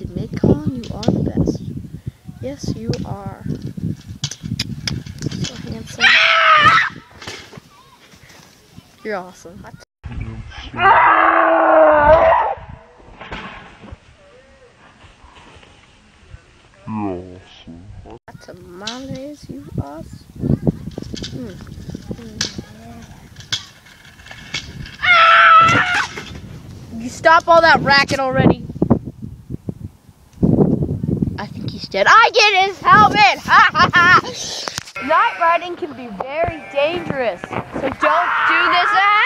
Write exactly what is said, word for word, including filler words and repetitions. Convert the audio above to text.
admit, Collin, you are the best. Yes, you are. So handsome. You're awesome. Tamales, you awesome. Mm. Mm. You stop all that racket already. I think he's dead. I get his helmet! Ha ha ha! Night riding can be very dangerous, so don't do this.